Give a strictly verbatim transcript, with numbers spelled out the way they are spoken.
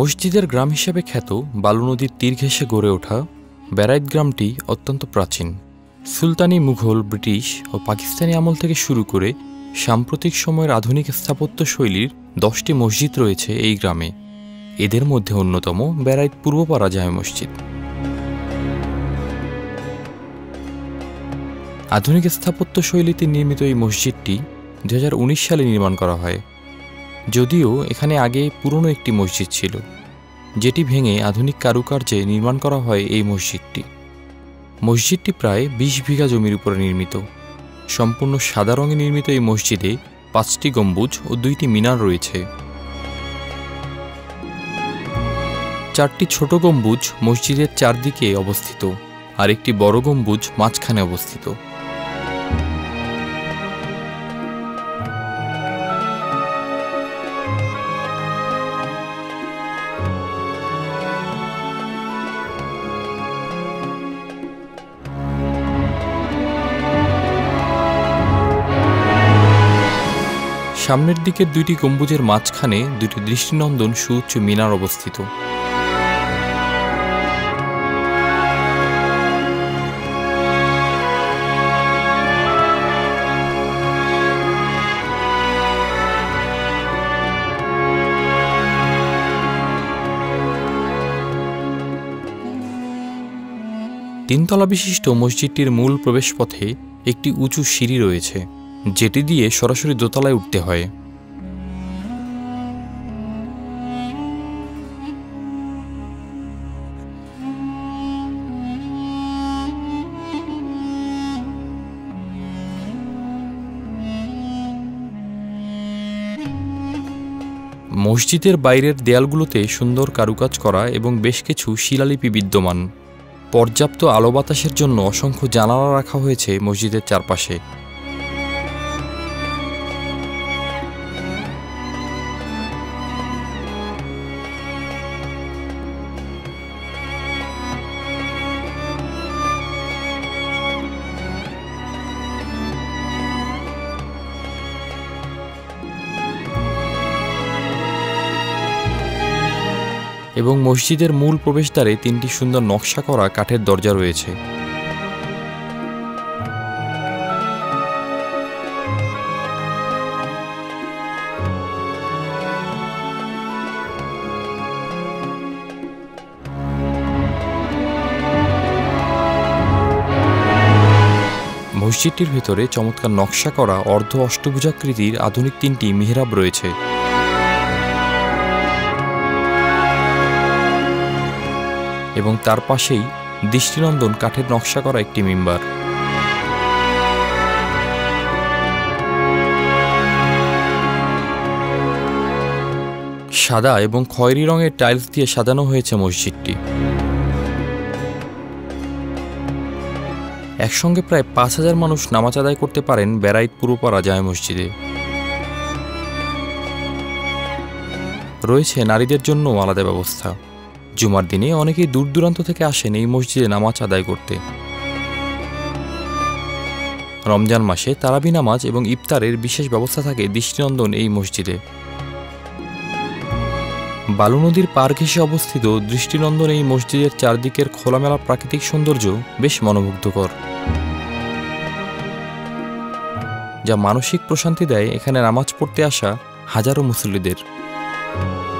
মসজিদের গ্রাম হিসেবে খ্যাত বালু নদীর তীর ঘেঁষে গড়ে ওঠা বেড়াইত গ্রামটি অত্যন্ত প্রাচীন। সুলতানি, মুঘল, ব্রিটিশ ও পাকিস্তানি আমল থেকে শুরু করে সাম্প্রতিক সময়ের আধুনিক স্থাপত্য শৈলীর দশটি মসজিদ রয়েছে এই গ্রামে। এদের মধ্যে অন্যতম বেড়াইত পূর্বপাড়া জামে মসজিদ। আধুনিক স্থাপত্য শৈলীতে নির্মিত এই মসজিদটি দুই হাজার উনিশ সালে নির্মাণ করা হয়। যদিও এখানে আগে পুরনো একটি মসজিদ ছিল, যেটি ভেঙে আধুনিক কারুকার্যে নির্মাণ করা হয় এই মসজিদটি। মসজিদটি প্রায় বিশ বিঘা জমির উপরে নির্মিত। সম্পূর্ণ সাদা রঙে নির্মিত এই মসজিদে পাঁচটি গম্বুজ ও দুইটি মিনার রয়েছে। চারটি ছোট গম্বুজ মসজিদের চারদিকে অবস্থিত, আর একটি বড় গম্বুজ মাঝখানে অবস্থিত। সামনের দিকের দুইটি গম্বুজের মাঝখানে দুটি দৃষ্টিনন্দন সুউচ্চ মিনার অবস্থিত। তিনতলা বিশিষ্ট মসজিদটির মূল প্রবেশপথে একটি উঁচু সিঁড়ি রয়েছে, যেটি দিয়ে সরাসরি দোতলায় উঠতে হয়। মসজিদের বাইরের দেয়ালগুলোতে সুন্দর কারুকাজ করা এবং বেশ কিছু শিলালিপি বিদ্যমান। পর্যাপ্ত আলো বাতাসের জন্য অসংখ্য জানালা রাখা হয়েছে মসজিদের চারপাশে। এবং মসজিদের মূল প্রবেশদ্বারে তিনটি সুন্দর নকশা করা কাঠের দরজা রয়েছে। মসজিদটির ভেতরে চমৎকার নকশা করা অর্ধ অষ্টভুজাকৃতির আধুনিক তিনটি মিহরাব রয়েছে। এবং তার পাশেই দৃষ্টিনন্দন কাঠের নকশা করা একটি মিম্বার। সাদা এবং খয়েরি রঙের টাইলস দিয়ে সাজানো হয়েছে মসজিদটি। একসঙ্গে প্রায় পাঁচ হাজার মানুষ নামাজ আদায় করতে পারেন বেড়াইত পূর্বপাড়া জামে মসজিদে। রয়েছে নারীদের জন্য আলাদা ব্যবস্থা। জুমার দিনে অনেকেই দূর দূরান্ত থেকে আসেন এই মসজিদে নামাজ আদায় করতে। রমজান মাসে তারাবি নামাজ এবং ইফতারের বিশেষ ব্যবস্থা থাকে দৃষ্টিনন্দন এই মসজিদে। বালু নদীর পার ঘেঁষে অবস্থিত দৃষ্টিনন্দন এই মসজিদের চারদিকের খোলামেলা প্রাকৃতিক সৌন্দর্য বেশ মনোমুগ্ধকর, যা মানসিক প্রশান্তি দেয় এখানে নামাজ পড়তে আসা হাজারো মুসল্লিদের।